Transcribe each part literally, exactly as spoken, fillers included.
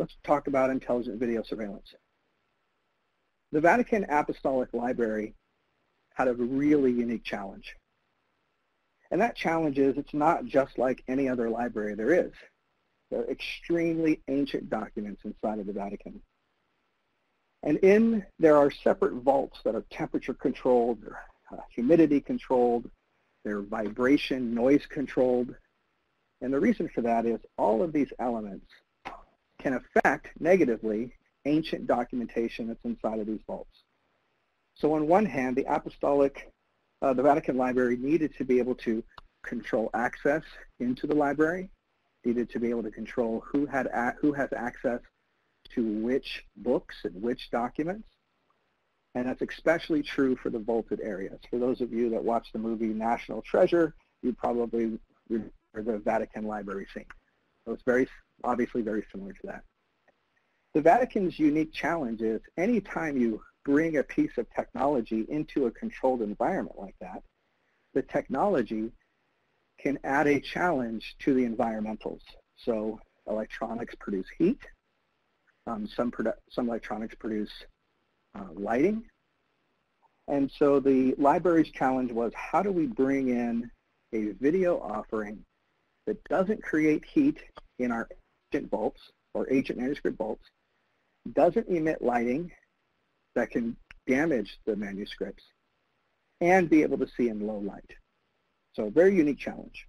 let's talk about intelligent video surveillance. The Vatican Apostolic Library had a really unique challenge. And that challenge is it's not just like any other library there is. There are extremely ancient documents inside of the Vatican. And in, there are separate vaults that are temperature controlled, they're uh, humidity controlled, they're vibration, noise controlled. And the reason for that is all of these elements can affect negatively ancient documentation that's inside of these vaults. So on one hand, the Apostolic, uh, the Vatican Library needed to be able to control access into the library, needed to be able to control who had a, who has access to which books and which documents. And that's especially true for the vaulted areas. For those of you that watch the movie National Treasure, you probably remember the Vatican Library scene. So it's very, obviously very similar to that. The Vatican's unique challenge is anytime you bring a piece of technology into a controlled environment like that, the technology can add a challenge to the environmentals. So electronics produce heat. Um, some, produ some electronics produce uh, lighting. And so the library's challenge was, how do we bring in a video offering that doesn't create heat in our ancient vaults or ancient manuscript vaults, doesn't emit lighting that can damage the manuscripts, and be able to see in low light. So a very unique challenge.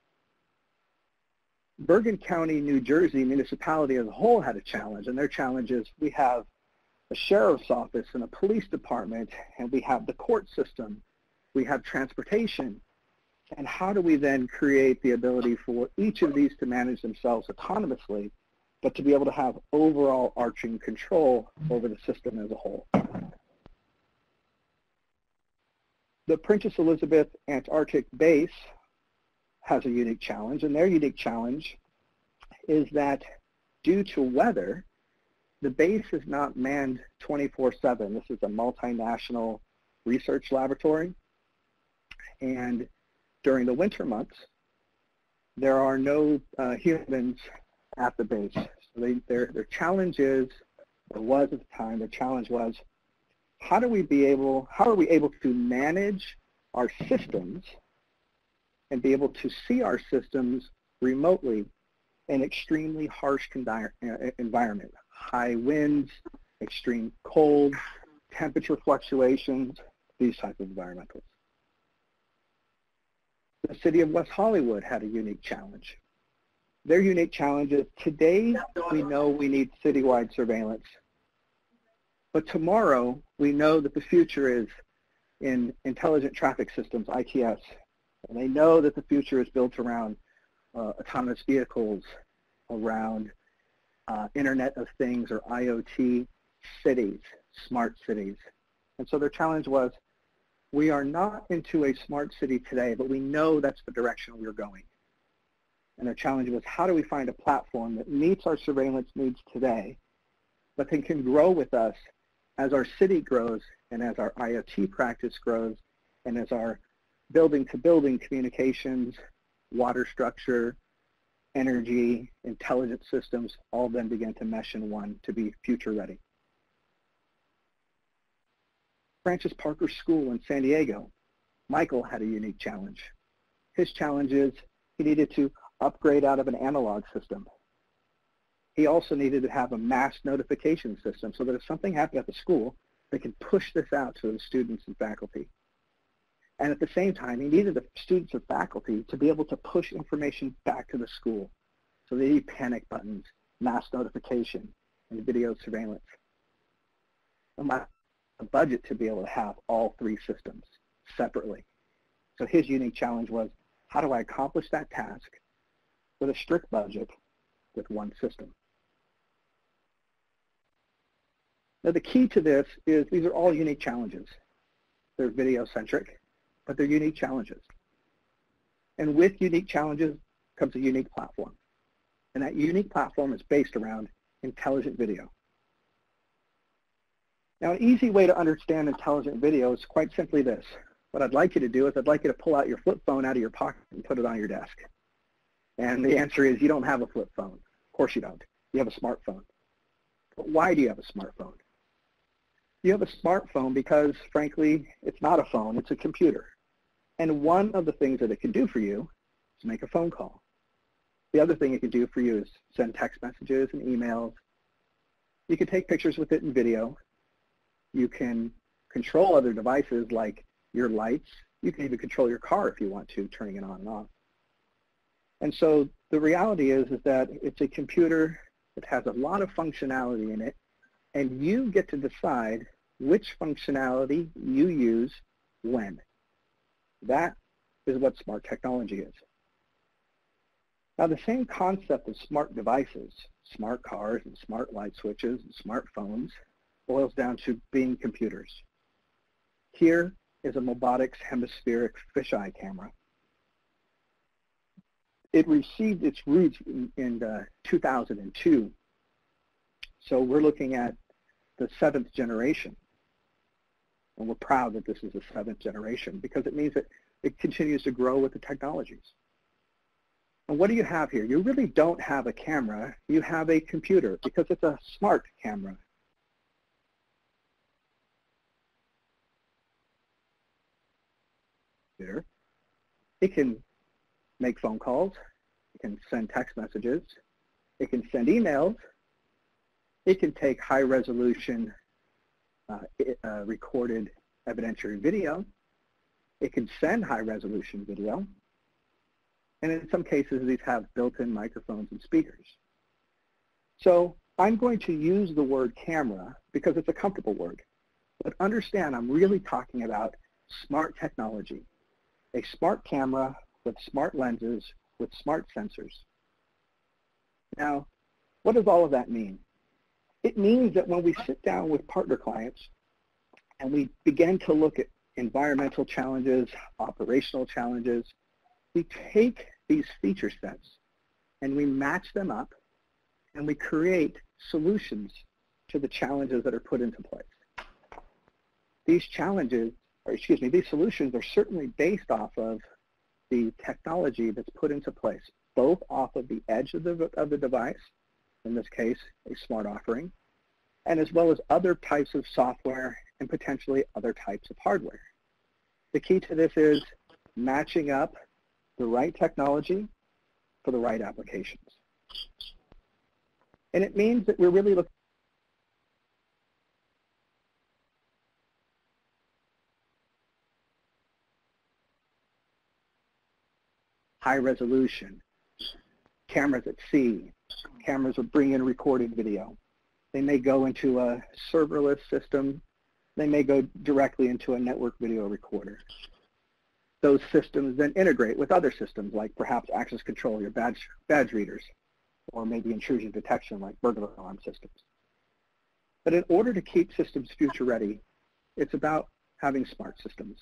Bergen County, New Jersey municipality as a whole had a challenge, and their challenge is we have a sheriff's office and a police department, and we have the court system, we have transportation, and how do we then create the ability for each of these to manage themselves autonomously, but to be able to have overall arching control over the system as a whole. The Princess Elizabeth Antarctic Base has a unique challenge, and their unique challenge is that due to weather, the base is not manned twenty-four seven. This is a multinational research laboratory, and during the winter months, there are no uh, humans at the base. So they, their, their challenge is, or was at the time, the challenge was, how do we be able, how are we able to manage our systems and be able to see our systems remotely in extremely harsh environment, high winds, extreme cold, temperature fluctuations, these types of environmentals. The city of West Hollywood had a unique challenge. Their unique challenge is today we know we need citywide surveillance, but tomorrow we know that the future is in intelligent traffic systems, I T S, and they know that the future is built around uh, autonomous vehicles, around uh, Internet of Things or I O T cities, smart cities. And so their challenge was, we are not into a smart city today, but we know that's the direction we're going. And their challenge was, how do we find a platform that meets our surveillance needs today, but then can grow with us as our city grows and as our I O T practice grows and as our building-to-building communications, water structure, energy, intelligent systems all then begin to mesh in one to be future ready. Francis Parker School in San Diego, Michael had a unique challenge. His challenge is he needed to upgrade out of an analog system. He also needed to have a mass notification system so that if something happened at the school, they could push this out to the students and faculty. And at the same time, he needed the students and faculty to be able to push information back to the school. So they need panic buttons, mass notification, and video surveillance. And a budget to be able to have all three systems separately. So his unique challenge was, how do I accomplish that task with a strict budget with one system? Now the key to this is these are all unique challenges. They're video-centric, but they're unique challenges. And with unique challenges comes a unique platform. And that unique platform is based around intelligent video. Now, an easy way to understand intelligent video is quite simply this. What I'd like you to do is I'd like you to pull out your flip phone out of your pocket and put it on your desk. And the answer is you don't have a flip phone. Of course you don't. You have a smartphone. But why do you have a smartphone? You have a smartphone because, frankly, it's not a phone, it's a computer. And one of the things that it can do for you is make a phone call. The other thing it can do for you is send text messages and emails. You can take pictures with it and video. You can control other devices like your lights. You can even control your car if you want to, turning it on and off. And so the reality is, is that it's a computer that has a lot of functionality in it, and you get to decide which functionality you use when. That is what smart technology is. Now, the same concept of smart devices, smart cars and smart light switches and smartphones, boils down to being computers. Here is a Mobotix hemispheric fisheye camera. It received its roots in, in uh, two thousand two. So we're looking at the seventh generation. And we're proud that this is the seventh generation because it means that it continues to grow with the technologies. And what do you have here? You really don't have a camera. You have a computer because it's a smart camera. It can make phone calls. It can send text messages. It can send emails. It can take high-resolution uh, uh, recorded evidentiary video. It can send high-resolution video. And in some cases, these have built-in microphones and speakers. So I'm going to use the word camera because it's a comfortable word. But understand, I'm really talking about smart technology. A smart camera with smart lenses, with smart sensors. Now, what does all of that mean? It means that when we sit down with partner clients and we begin to look at environmental challenges, operational challenges, we take these feature sets and we match them up and we create solutions to the challenges that are put into place. These challenges, or excuse me, these solutions are certainly based off of the technology that's put into place, both off of the edge of the, of the device, in this case, a smart offering, and as well as other types of software and potentially other types of hardware. The key to this is matching up the right technology for the right applications. And it means that we're really looking high resolution, cameras at sea, cameras that bring in recorded video. They may go into a serverless system. They may go directly into a network video recorder. Those systems then integrate with other systems like perhaps access control, your badge, badge readers, or maybe intrusion detection like burglar alarm systems. But in order to keep systems future ready, it's about having smart systems.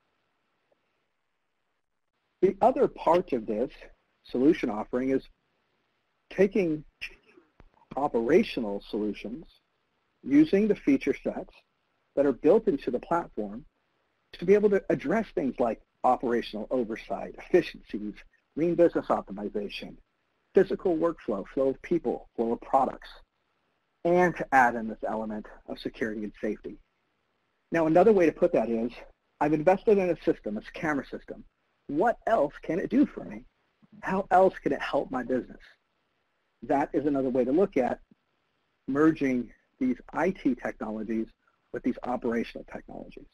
The other part of this solution offering is taking operational solutions using the feature sets that are built into the platform to be able to address things like operational oversight, efficiencies, lean business optimization, physical workflow, flow of people, flow of products, and to add in this element of security and safety. Now, another way to put that is, I've invested in a system, a camera system. What else can it do for me? How else can it help my business? That is another way to look at merging these I T technologies with these operational technologies.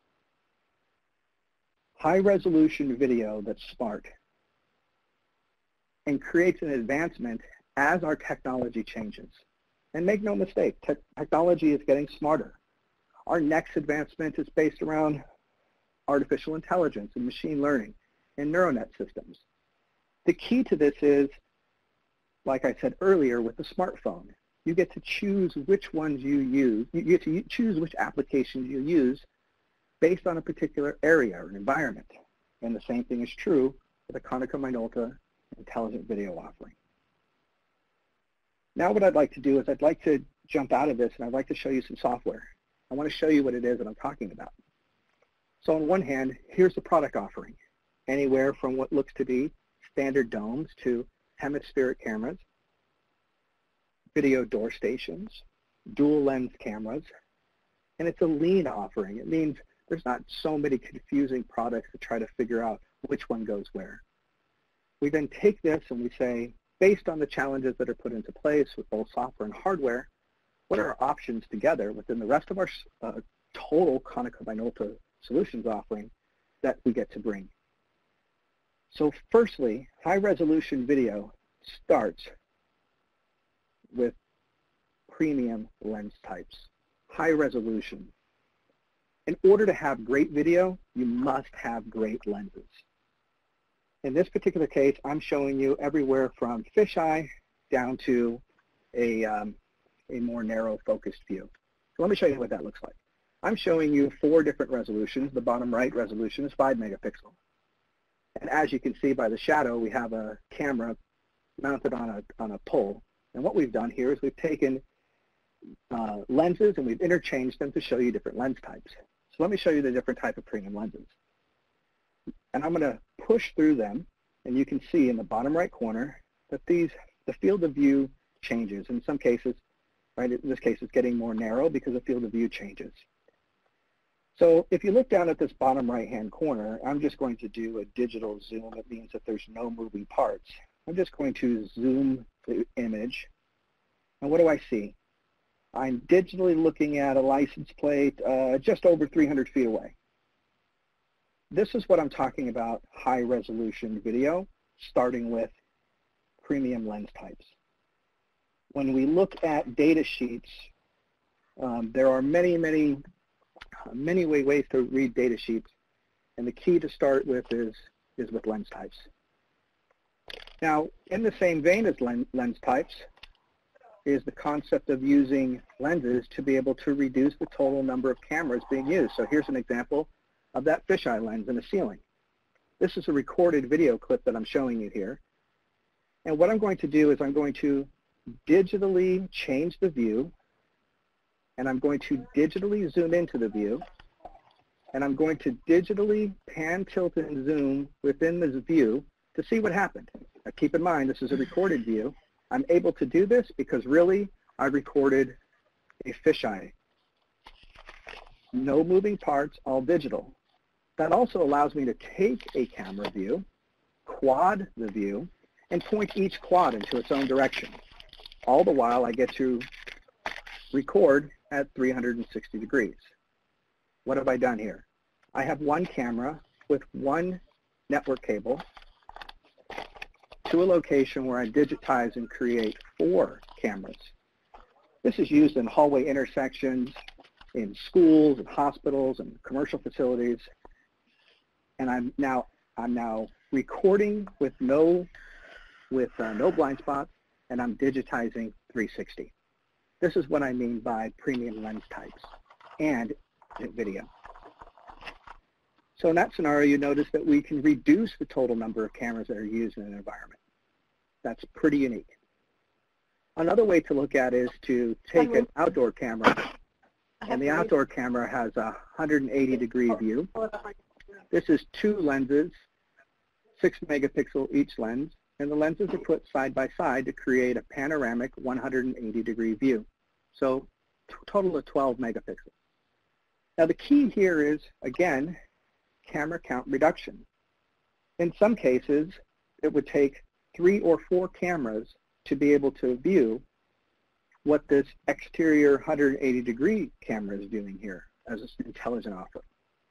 High-resolution video that's smart and creates an advancement as our technology changes. And make no mistake, te technology is getting smarter. Our next advancement is based around artificial intelligence and machine learning and neuronet systems. The key to this is, like I said earlier, with the smartphone, you get to choose which ones you use. You get to choose which applications you use based on a particular area or environment. And the same thing is true with the Konica Minolta intelligent video offering. Now what I'd like to do is I'd like to jump out of this and I'd like to show you some software. I want to show you what it is that I'm talking about. So on one hand, here's the product offering. Anywhere from what looks to be standard domes to hemispheric cameras, video door stations, dual lens cameras, and it's a lean offering. It means there's not so many confusing products to try to figure out which one goes where. We then take this and we say, based on the challenges that are put into place with both software and hardware, what are our options together within the rest of our uh, total Konica Minolta solutions offering that we get to bring? So firstly, high-resolution video starts with premium lens types, high resolution. In order to have great video, you must have great lenses. In this particular case, I'm showing you everywhere from fisheye down to a, um, a more narrow focused view. So let me show you what that looks like. I'm showing you four different resolutions. The bottom right resolution is five megapixel. And as you can see by the shadow, we have a camera mounted on a, on a pole. And what we've done here is we've taken uh, lenses and we've interchanged them to show you different lens types. So let me show you the different type of premium lenses. And I'm going to push through them, and you can see in the bottom right corner that these, the field of view changes. In some cases, right, in this case, it's getting more narrow because the field of view changes. So if you look down at this bottom right-hand corner, I'm just going to do a digital zoom. It means that there's no moving parts. I'm just going to zoom the image. And what do I see? I'm digitally looking at a license plate uh, just over three hundred feet away. This is what I'm talking about, high-resolution video, starting with premium lens types. When we look at data sheets, um, there are many, many, many ways to read data sheets, and the key to start with is, is with lens types. Now, in the same vein as lens, lens types is the concept of using lenses to be able to reduce the total number of cameras being used. So here's an example of that fisheye lens in a ceiling. This is a recorded video clip that I'm showing you here. And what I'm going to do is I'm going to digitally change the view, and I'm going to digitally zoom into the view, and I'm going to digitally pan, tilt, and zoom within this view to see what happened. Now, keep in mind, this is a recorded view. I'm able to do this because really I recorded a fisheye. No moving parts, all digital. That also allows me to take a camera view, quad the view, and point each quad into its own direction. All the while I get to record at three hundred sixty degrees. What have I done here? I have one camera with one network cable to a location where I digitize and create four cameras. This is used in hallway intersections, in schools and hospitals and commercial facilities. And I'm now I'm now recording with no with uh, no blind spots, and I'm digitizing three sixty. This is what I mean by premium lens types and video. So in that scenario, you notice that we can reduce the total number of cameras that are used in an environment. That's pretty unique. Another way to look at it is to take an outdoor camera, and the outdoor camera has a one hundred eighty degree view. This is two lenses, six megapixel each lens, and the lenses are put side by side to create a panoramic one hundred eighty degree view. So total of twelve megapixels. Now the key here is, again, camera count reduction. In some cases, it would take three or four cameras to be able to view what this exterior one hundred eighty degree camera is doing here as an intelligent offer.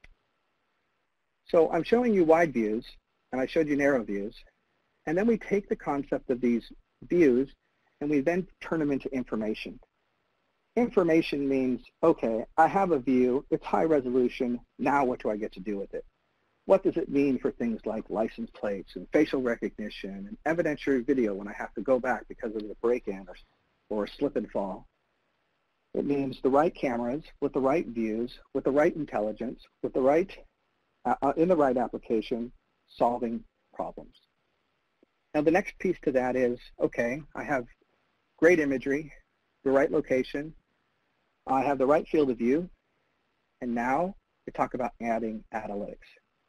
So I'm showing you wide views, and I showed you narrow views, and then we take the concept of these views, and we then turn them into information. Information means, okay, I have a view, it's high resolution, now what do I get to do with it? What does it mean for things like license plates and facial recognition and evidentiary video when I have to go back because of the break-in or, or a slip and fall? It means the right cameras with the right views, with the right intelligence, with the right, uh, in the right application, solving problems. Now the next piece to that is, okay, I have great imagery, the right location, I have the right field of view, and now we talk about adding analytics.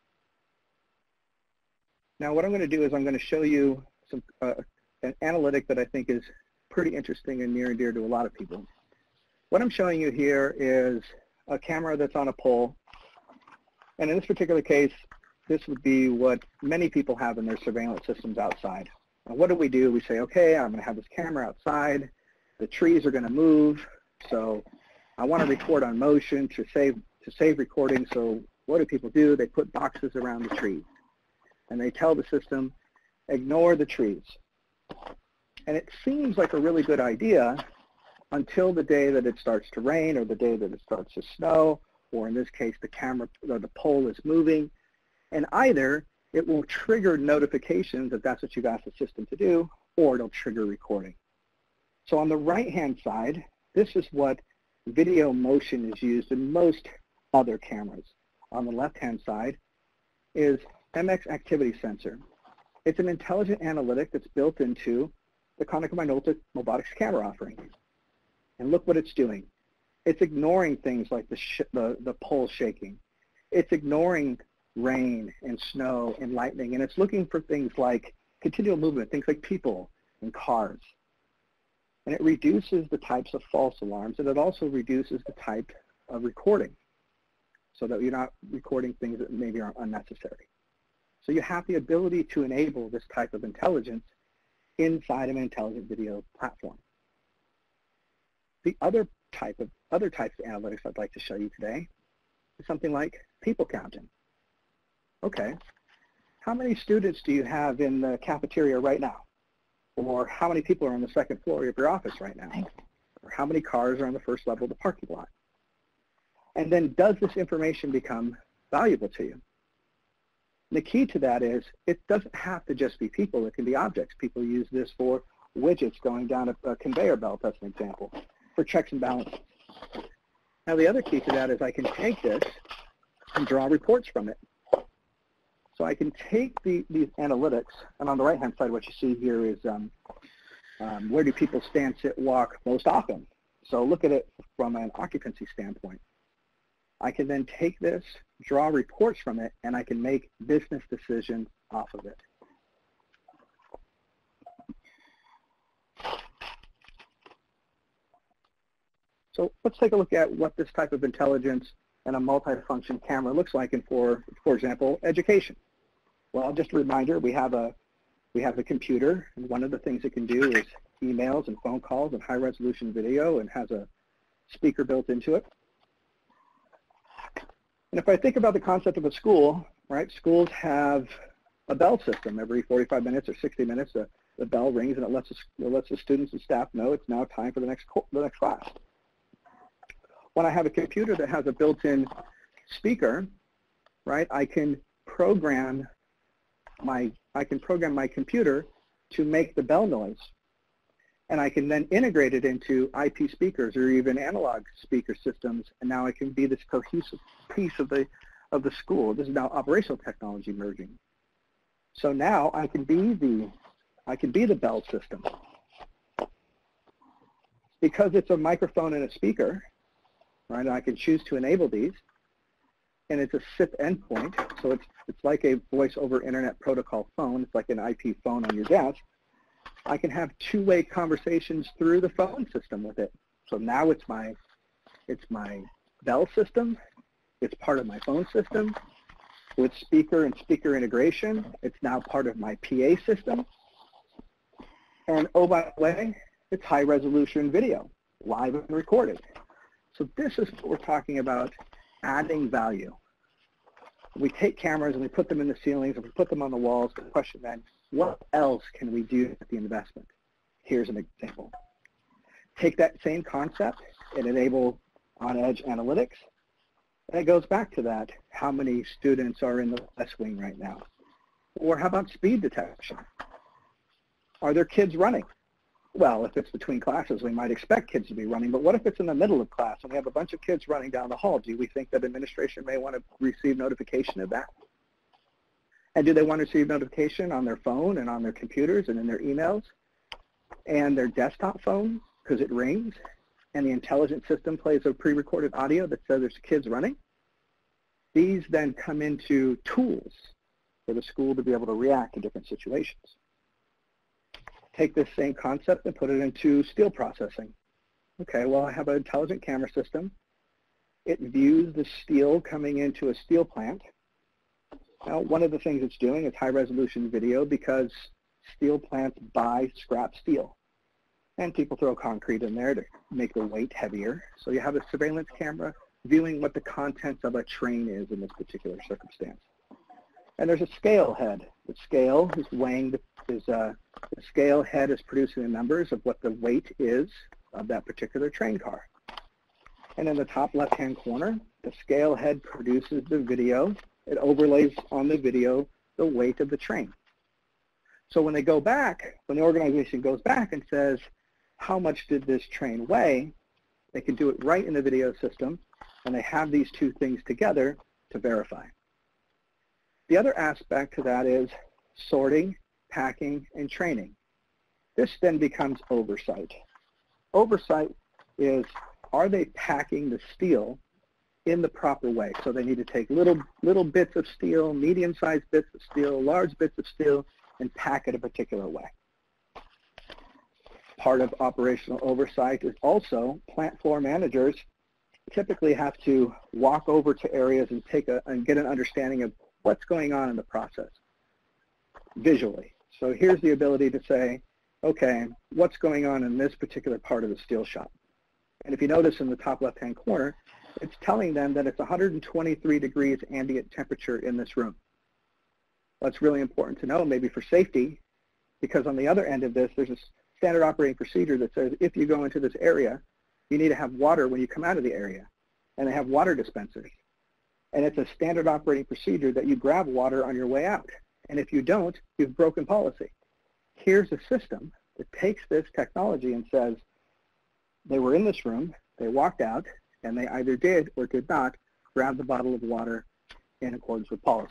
Now what I'm going to do is I'm going to show you some, uh, an analytic that I think is pretty interesting and near and dear to a lot of people. What I'm showing you here is a camera that's on a pole. And in this particular case, this would be what many people have in their surveillance systems outside. And what do we do? We say, okay, I'm going to have this camera outside. The trees are going to move. So I want to record on motion to save, to save recording. So what do people do? They put boxes around the trees. And they tell the system, ignore the trees. And it seems like a really good idea until the day that it starts to rain or the day that it starts to snow, or in this case, the camera or the pole is moving. And either it will trigger notifications if that's what you've asked the system to do, or it'll trigger recording. So on the right-hand side, this is what video motion is used in most other cameras. On the left-hand side is M X Activity Sensor. It's an intelligent analytic that's built into the Konica Minolta Mobotix camera offering. And look what it's doing. It's ignoring things like the, sh the, the pole shaking. It's ignoring rain and snow and lightning, and it's looking for things like continual movement, things like people and cars. And it reduces the types of false alarms, and it also reduces the type of recording so that you're not recording things that maybe are unnecessary. So you have the ability to enable this type of intelligence inside of an intelligent video platform. The other type of other types of analytics I'd like to show you today is something like people counting. Okay, how many students do you have in the cafeteria right now? Or how many people are on the second floor of your office right now? Or how many cars are on the first level of the parking lot? And then does this information become valuable to you? And the key to that is it doesn't have to just be people. It can be objects. People use this for widgets going down a, a conveyor belt, that's an example, for checks and balances. Now the other key to that is I can take this and draw reports from it. So I can take the, these analytics, and on the right-hand side what you see here is um, um, where do people stand, sit, walk most often. So look at it from an occupancy standpoint. I can then take this, draw reports from it, and I can make business decisions off of it. So let's take a look at what this type of intelligence and a multifunction camera looks like in, for, for example, education. Well, just a reminder, we have a we have a computer, and one of the things it can do is emails and phone calls and high-resolution video, and has a speaker built into it. And if I think about the concept of a school, right, schools have a bell system. Every forty-five minutes or sixty minutes, the, the bell rings, and it lets, us, it lets the students and staff know it's now time for the next, the next class. When I have a computer that has a built-in speaker, right, I can program my, I can program my computer to make the bell noise. And I can then integrate it into I P speakers or even analog speaker systems, and now I can be this cohesive piece of the, of the school. This is now operational technology merging. So now I can be the, I can be the bell system. Because it's a microphone and a speaker, right, I can choose to enable these, and it's a S I P endpoint, so it's, it's like a voice over internet protocol phone. It's like an I P phone on your desk. I can have two-way conversations through the phone system with it. So now it's my, it's my bell system. It's part of my phone system. With speaker and speaker integration, it's now part of my P A system. And oh, by the way, it's high-resolution video, live and recorded. So this is what we're talking about, adding value. We take cameras and we put them in the ceilings and we put them on the walls. The question then, what else can we do with the investment? Here's an example. Take that same concept and enable on-edge analytics. And it goes back to that, how many students are in the West Wing right now? Or how about speed detection? Are there kids running? Well, if it's between classes, we might expect kids to be running, but what if it's in the middle of class and we have a bunch of kids running down the hall? Do we think that administration may want to receive notification of that? And do they want to receive notification on their phone and on their computers and in their emails and their desktop phone because it rings and the intelligent system plays a pre-recorded audio that says there's kids running? These then come into tools for the school to be able to react to different situations. Take this same concept and put it into steel processing. Okay, well, I have an intelligent camera system. It views the steel coming into a steel plant. Now, one of the things it's doing is high-resolution video because steel plants buy scrap steel. And people throw concrete in there to make the weight heavier. So you have a surveillance camera viewing what the contents of a train is in this particular circumstance. And there's a scale head. The scale is weighing, the, is, uh, the scale head is producing the numbers of what the weight is of that particular train car. And in the top left-hand corner, the scale head produces the video. It overlays on the video the weight of the train. So when they go back, when the organization goes back and says, how much did this train weigh, they can do it right in the video system, and they have these two things together to verify. The other aspect to that is sorting, packing, and training. This then becomes oversight. Oversight is, are they packing the steel in the proper way? So they need to take little, little bits of steel, medium-sized bits of steel, large bits of steel, and pack it a particular way. Part of operational oversight is also plant floor managers typically have to walk over to areas and take a and get an understanding of what's going on in the process visually. So here's the ability to say, okay, what's going on in this particular part of the steel shop? And if you notice in the top left-hand corner, it's telling them that it's one hundred twenty-three degrees ambient temperature in this room. That's really important to know, maybe for safety, because on the other end of this, there's a standard operating procedure that says if you go into this area, you need to have water when you come out of the area. And they have water dispensers. And it's a standard operating procedure that you grab water on your way out. And if you don't, you've broken policy. Here's a system that takes this technology and says, they were in this room, they walked out, and they either did or did not grab the bottle of water in accordance with policy.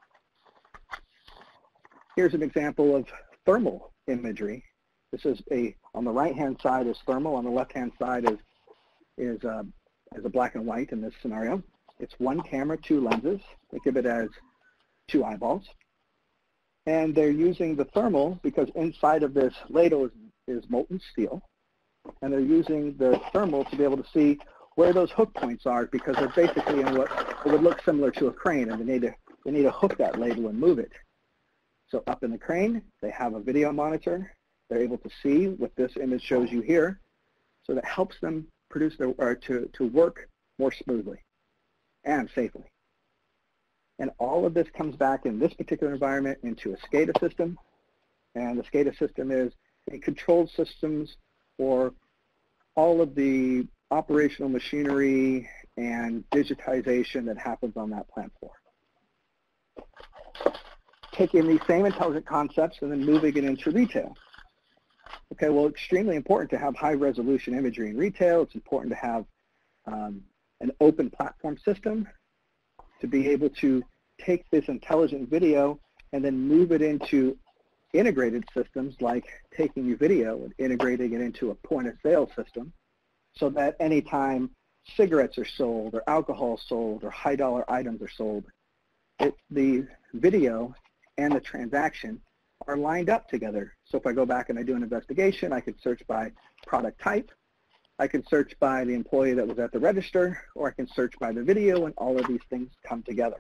Here's an example of thermal imagery. This is a, on the right-hand side is thermal, on the left-hand side is, is, uh, is a black and white in this scenario. It's one camera, two lenses. Think of it as two eyeballs. And they're using the thermal because inside of this ladle is, is molten steel. And they're using the thermal to be able to see where those hook points are because they're basically in what would look similar to a crane, and they need to, they need to hook that ladle and move it. So up in the crane, they have a video monitor. They're able to see what this image shows you here, so that helps them produce their, or to, to work more smoothly and safely. And all of this comes back in this particular environment into a SCADA system, and the SCADA system is a controlled systems for all of the operational machinery and digitization that happens on that plant floor. Taking these same intelligent concepts and then moving it into retail. Okay, well, extremely important to have high-resolution imagery in retail. It's important to have um, an open platform system to be able to take this intelligent video and then move it into integrated systems like taking your video and integrating it into a point-of-sale system so that anytime cigarettes are sold or alcohol is sold or high-dollar items are sold, it, the video and the transaction are lined up together. So if I go back and I do an investigation, I could search by product type, I can search by the employee that was at the register, or I can search by the video, and all of these things come together.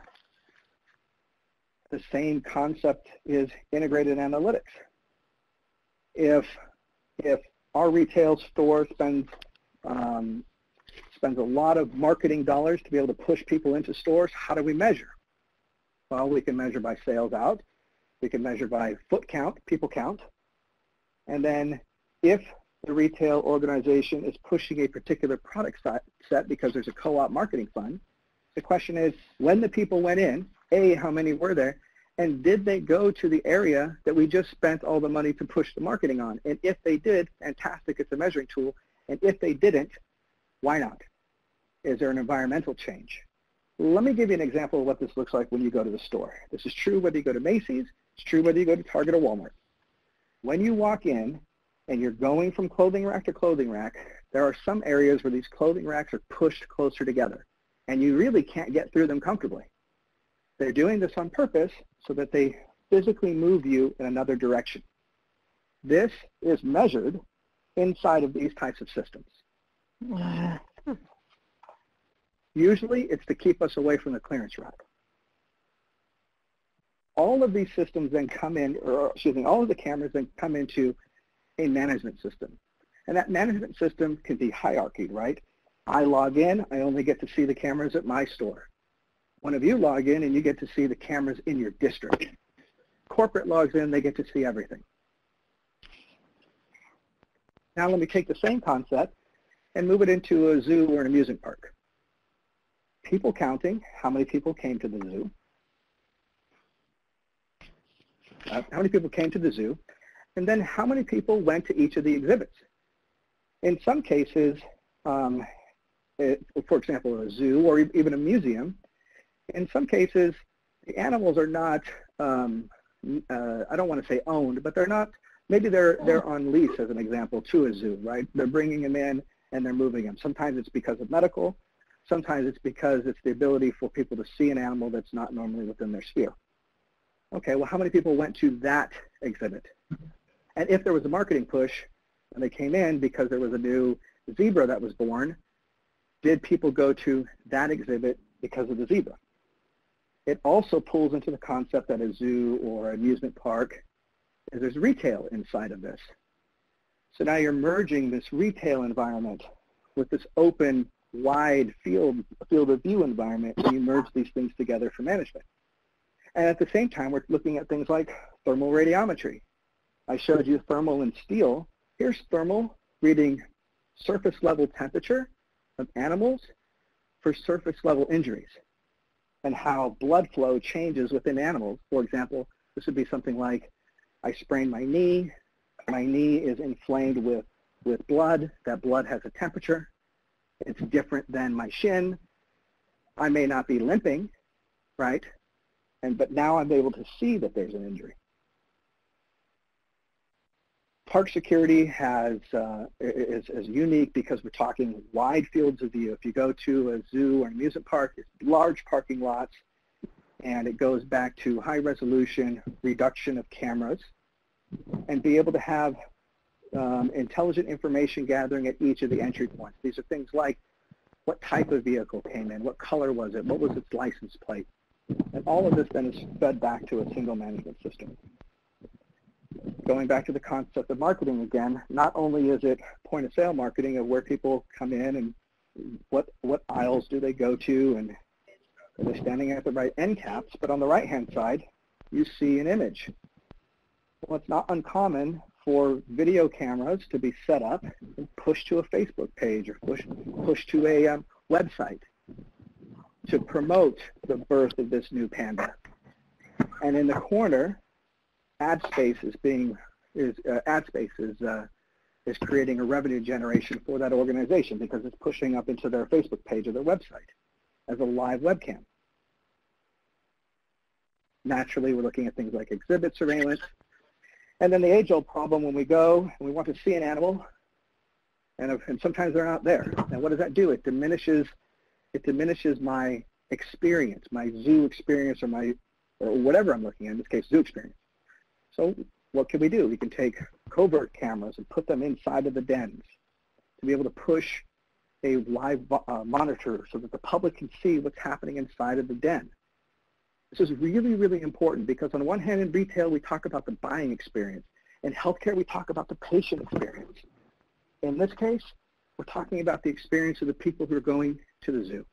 The same concept is integrated analytics. If, if our retail store spends, um, spends a lot of marketing dollars to be able to push people into stores, how do we measure? Well, we can measure by sales out. We can measure by foot count, people count. And then if the retail organization is pushing a particular product set because there's a co-op marketing fund, the question is, when the people went in, A, how many were there, and did they go to the area that we just spent all the money to push the marketing on? And if they did, fantastic, it's a measuring tool. And if they didn't, why not? Is there an environmental change? Let me give you an example of what this looks like when you go to the store. This is true whether you go to Macy's, it's true whether you go to Target or Walmart. When you walk in and you're going from clothing rack to clothing rack, there are some areas where these clothing racks are pushed closer together, and you really can't get through them comfortably. They're doing this on purpose so that they physically move you in another direction. This is measured inside of these types of systems. Usually it's to keep us away from the clearance rack. All of these systems then come in, or excuse me, all of the cameras then come into a management system. And that management system can be hierarchied, right? I log in, I only get to see the cameras at my store. One of you log in and you get to see the cameras in your district. Corporate logs in, they get to see everything. Now let me take the same concept and move it into a zoo or an amusement park. People counting, how many people came to the zoo? Uh, how many people came to the zoo? And then how many people went to each of the exhibits? In some cases, um, it, for example, a zoo or even a museum, in some cases, the animals are not, um, uh, I don't want to say owned, but they're not, maybe they're, they're on lease, as an example, to a zoo, right? They're bringing them in and they're moving them. Sometimes it's because of medical. Sometimes it's because it's the ability for people to see an animal that's not normally within their sphere. Okay, well, how many people went to that exhibit? And if there was a marketing push and they came in because there was a new zebra that was born, did people go to that exhibit because of the zebra? It also pulls into the concept that a zoo or amusement park is there's retail inside of this. So now you're merging this retail environment with this open, wide field, field of view environment, and you merge these things together for management. And at the same time, we're looking at things like thermal radiometry. I showed you thermal and steel. Here's thermal reading surface level temperature of animals for surface level injuries and how blood flow changes within animals. For example, this would be something like, I sprained my knee. My knee is inflamed with, with blood. That blood has a temperature. It's different than my shin. I may not be limping, right? And, but now I'm able to see that there's an injury. Park security has, uh, is, is unique because we're talking wide fields of view. If you go to a zoo or an amusement park, it's large parking lots, and it goes back to high resolution reduction of cameras and be able to have um, intelligent information gathering at each of the entry points. These are things like what type of vehicle came in, what color was it, what was its license plate. And all of this then is fed back to a single management system. Going back to the concept of marketing again, not only is it point of sale marketing of where people come in and what, what aisles do they go to and are they standing at the right end caps, but on the right-hand side, you see an image. Well, it's not uncommon for video cameras to be set up and pushed to a Facebook page or push, push to a um, website to promote the birth of this new panda. And in the corner, ad space is being is uh, ad space is uh, is creating a revenue generation for that organization because it's pushing up into their Facebook page or their website as a live webcam. Naturally, we're looking at things like exhibit surveillance, and then the age-old problem when we go and we want to see an animal, and, if, and sometimes they're not there. And what does that do? It diminishes it diminishes my experience, my zoo experience, or my or whatever I'm looking at. In this case, zoo experience. So what can we do? We can take covert cameras and put them inside of the dens to be able to push a live uh, monitor so that the public can see what's happening inside of the den. This is really, really important because on one hand in retail we talk about the buying experience. In healthcare we talk about the patient experience. In this case, we're talking about the experience of the people who are going to the zoo.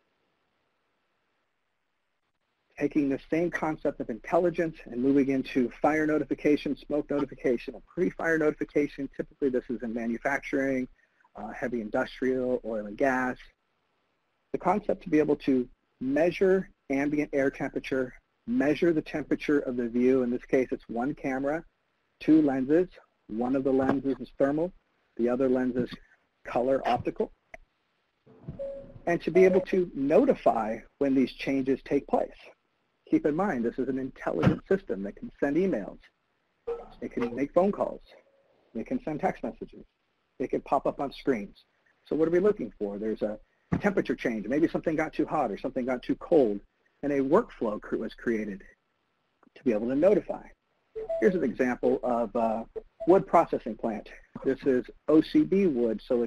Taking the same concept of intelligence and moving into fire notification, smoke notification, and pre-fire notification. Typically this is in manufacturing, uh, heavy industrial, oil and gas. The concept to be able to measure ambient air temperature, measure the temperature of the view. In this case, it's one camera, two lenses. One of the lenses is thermal, the other lens is color optical. And to be able to notify when these changes take place. Keep in mind, this is an intelligent system that can send emails. It can make phone calls. It can send text messages. It can pop up on screens. So what are we looking for? There's a temperature change. Maybe something got too hot or something got too cold, and a workflow was created to be able to notify. Here's an example of a wood processing plant. This is O C B wood, so it's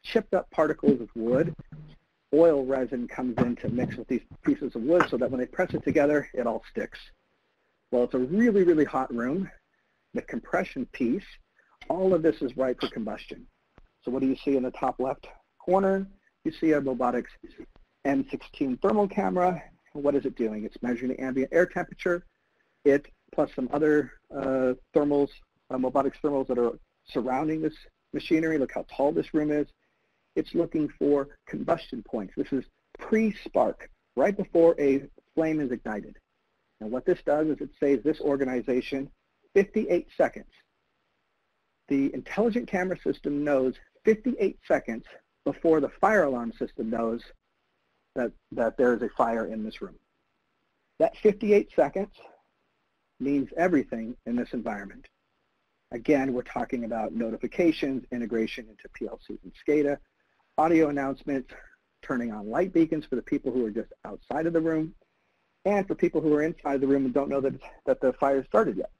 chipped up particles of wood. Oil resin comes in to mix with these pieces of wood so that when they press it together, it all sticks. Well, it's a really, really hot room. The compression piece, all of this is ripe for combustion. So what do you see in the top left corner? You see a Mobotix M sixteen thermal camera. What is it doing? It's measuring the ambient air temperature. It, plus some other uh, thermals, uh, Mobotix thermals that are surrounding this machinery. Look how tall this room is. It's looking for combustion points. This is pre-spark, right before a flame is ignited. And what this does is it saves this organization fifty-eight seconds. The intelligent camera system knows fifty-eight seconds before the fire alarm system knows that, that there is a fire in this room. That fifty-eight seconds means everything in this environment. Again, we're talking about notifications, integration into P L Cs and SCADA, audio announcements, turning on light beacons for the people who are just outside of the room, and for people who are inside the room and don't know that, that the fire started yet.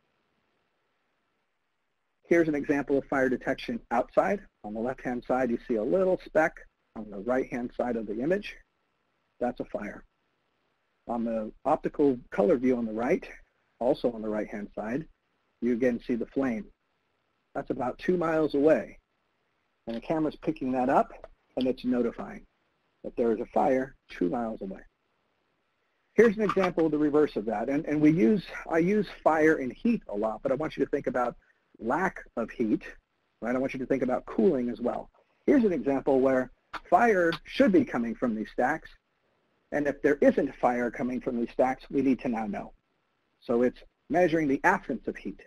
Here's an example of fire detection outside. On the left-hand side, you see a little speck. On the right-hand side of the image, that's a fire. On the optical color view on the right, also on the right-hand side, you again see the flame. That's about two miles away. And the camera's picking that up, and it's notifying that there is a fire two miles away. Here's an example of the reverse of that. And, and we use, I use fire and heat a lot, but I want you to think about lack of heat, right? I want you to think about cooling as well. Here's an example where fire should be coming from these stacks, and if there isn't fire coming from these stacks, we need to now know. So it's measuring the absence of heat.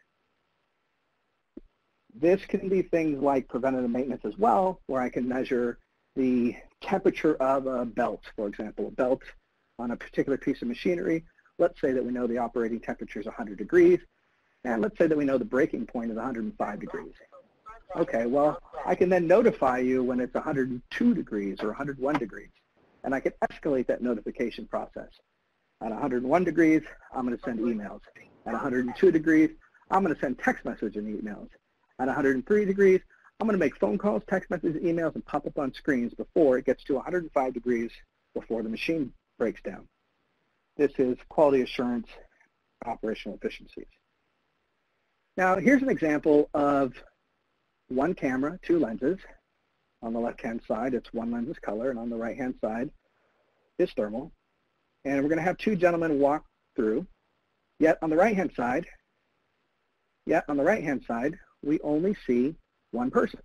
This can be things like preventative maintenance as well, where I can measure the temperature of a belt, for example, a belt on a particular piece of machinery. Let's say that we know the operating temperature is one hundred degrees, and let's say that we know the breaking point is one hundred five degrees. Okay, well, I can then notify you when it's one hundred two degrees or one hundred one degrees, and I can escalate that notification process. At one hundred one degrees, I'm going to send emails. At one hundred two degrees, I'm going to send text messages and emails. At one hundred three degrees, I'm going to make phone calls, text messages, emails, and pop up on screens before it gets to one hundred five degrees before the machine breaks down. This is quality assurance, operational efficiencies. Now, here's an example of one camera, two lenses. On the left-hand side, it's one lens is color, and on the right-hand side is thermal. And we're going to have two gentlemen walk through. Yet on the right-hand side, yet on the right-hand side, we only see one person.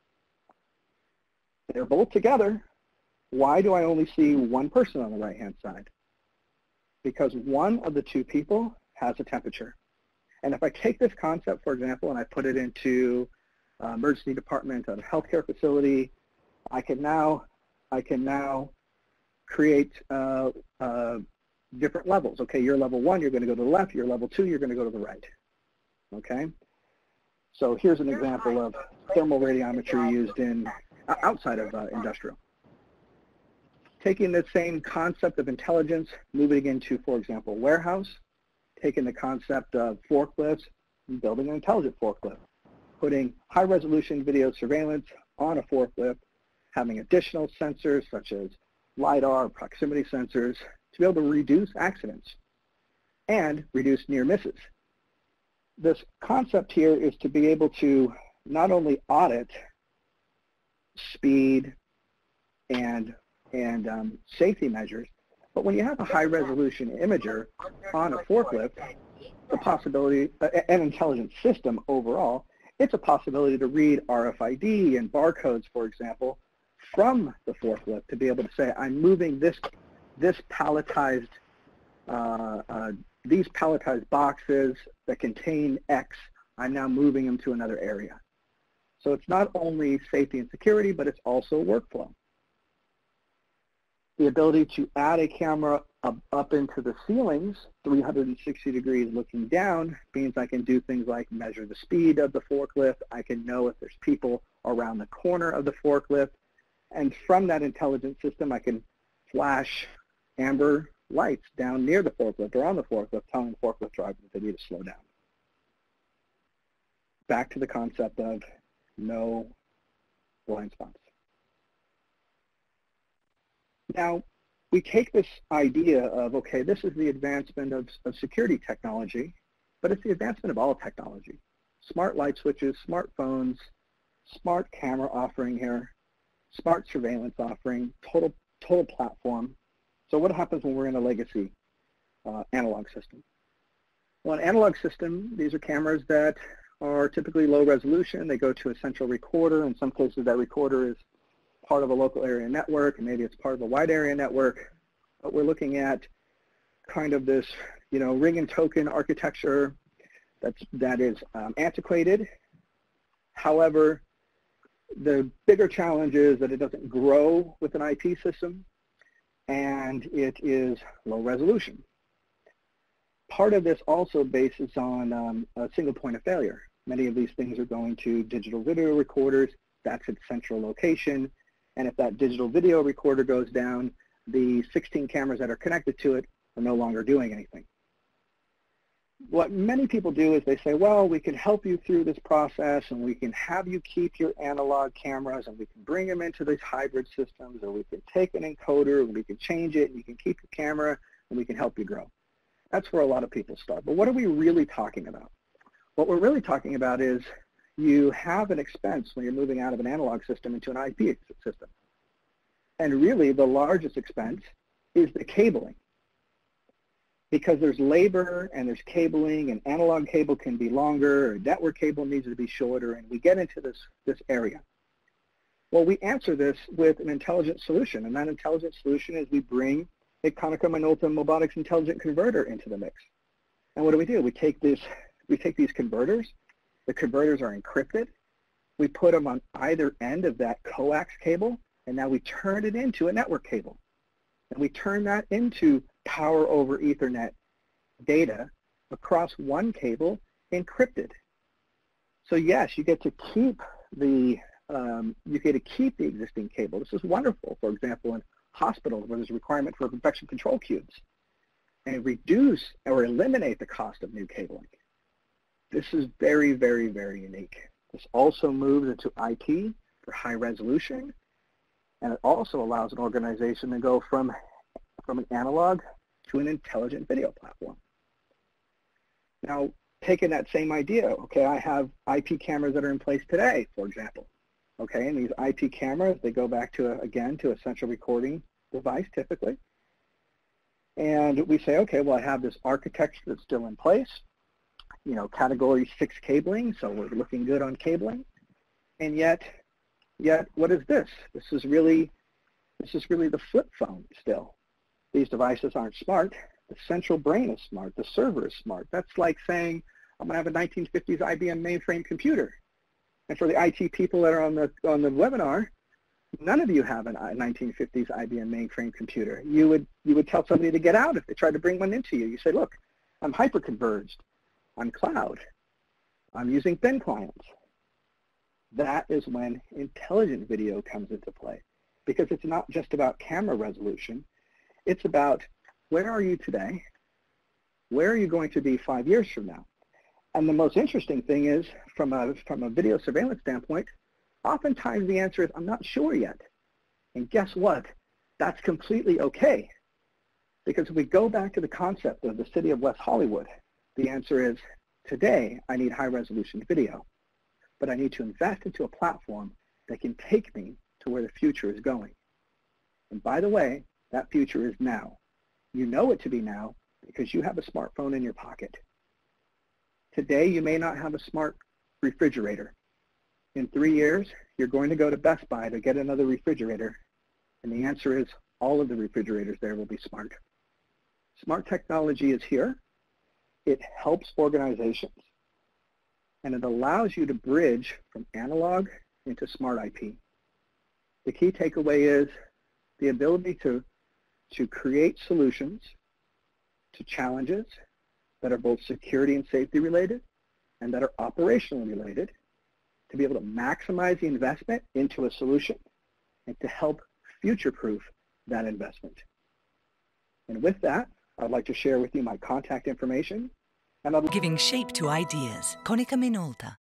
They're both together. Why do I only see one person on the right-hand side? Because one of the two people has a temperature. And if I take this concept, for example, and I put it into uh, emergency department at a healthcare facility, I can now, I can now create uh, uh, different levels. Okay, you're level one, you're going to go to the left. You're level two, you're going to go to the right. Okay. So here's an example of thermal radiometry used in uh, outside of uh, industrial. Taking the same concept of intelligence, moving into, for example, warehouse, taking the concept of forklifts, and building an intelligent forklift, putting high-resolution video surveillance on a forklift, having additional sensors such as LiDAR, proximity sensors, to be able to reduce accidents and reduce near misses. This concept here is to be able to not only audit speed and, and um, safety measures, but when you have a high-resolution imager on a forklift, the possibility, uh, an intelligent system overall, it's a possibility to read R F I D and barcodes, for example, from the forklift to be able to say, I'm moving this, this palletized, uh, uh, these palletized boxes that contain X, I'm now moving them to another area. So it's not only safety and security, but it's also workflow. The ability to add a camera up, up into the ceilings, three hundred sixty degrees looking down, means I can do things like measure the speed of the forklift. I can know if there's people around the corner of the forklift. And from that intelligent system, I can flash amber lights down near the forklift or on the forklift, telling the forklift driver that they need to slow down. Back to the concept of no blind spots. Now, we take this idea of, okay, this is the advancement of, of security technology, but it's the advancement of all technology. Smart light switches, smartphones, smart camera offering here, smart surveillance offering, total, total platform. So what happens when we're in a legacy uh, analog system? Well, an analog system, these are cameras that are typically low resolution. They go to a central recorder. In some cases, that recorder is part of a local area network, and maybe it's part of a wide area network. But we're looking at kind of this, you know, ring and token architecture that's, that is um, antiquated. However, the bigger challenge is that it doesn't grow with an I P system, and it is low resolution. Part of this also bases on um, a single point of failure. Many of these things are going to digital video recorders. That's its central location. And if that digital video recorder goes down, the sixteen cameras that are connected to it are no longer doing anything. What many people do is they say, well, we can help you through this process, and we can have you keep your analog cameras, and we can bring them into these hybrid systems, or we can take an encoder, and we can change it, and you can keep your camera, and we can help you grow. That's where a lot of people start. But what are we really talking about? What we're really talking about is you have an expense when you're moving out of an analog system into an I P system. And really, the largest expense is the cabling. Because there's labor and there's cabling, and analog cable can be longer, or network cable needs to be shorter, and we get into this, this area. Well, we answer this with an intelligent solution, and that intelligent solution is we bring a Konica Minolta Mobotix intelligent converter into the mix. And what do we do? We take, this, we take these converters. The converters are encrypted. We put them on either end of that coax cable, and now we turn it into a network cable. And we turn that into power over Ethernet data across one cable encrypted. So yes, you get to keep the um, you get to keep the existing cable. This is wonderful, for example, in hospitals where there's a requirement for infection control cubes, and reduce or eliminate the cost of new cabling. This is very, very, very unique. This also moves into I P for high resolution, and it also allows an organization to go from, from an analog to an intelligent video platform. Now, taking that same idea, okay, I have I P cameras that are in place today, for example. Okay, and these I P cameras, they go back to, a, again, to a central recording device typically. And we say, okay, well, I have this architecture that's still in place, you know, category six cabling, so we're looking good on cabling. And yet, yet, what is this? This is really, this is really the flip phone still. These devices aren't smart. The central brain is smart. The server is smart. That's like saying, I'm going to have a nineteen fifties I B M mainframe computer. And for the I T people that are on the, on the webinar, none of you have a nineteen fifties I B M mainframe computer. You would, you would tell somebody to get out if they tried to bring one into you. You say, look, I'm hyper-converged. I'm cloud. I'm using thin clients. That is when intelligent video comes into play, because it's not just about camera resolution. It's about where are you today? Where are you going to be five years from now? And the most interesting thing is, from a, from a video surveillance standpoint, oftentimes the answer is, I'm not sure yet. And guess what? That's completely okay. Because if we go back to the concept of the city of West Hollywood, the answer is, today I need high-resolution video, but I need to invest into a platform that can take me to where the future is going. And by the way, that future is now. You know it to be now because you have a smartphone in your pocket. Today, you may not have a smart refrigerator. In three years, you're going to go to Best Buy to get another refrigerator, and the answer is all of the refrigerators there will be smart. Smart technology is here. It helps organizations, and it allows you to bridge from analog into smart I P. The key takeaway is the ability to, to create solutions to challenges that are both security and safety related and that are operationally related, to be able to maximize the investment into a solution and to help future-proof that investment. And with that, I'd like to share with you my contact information. And I'd Giving shape to ideas. Konica Minolta.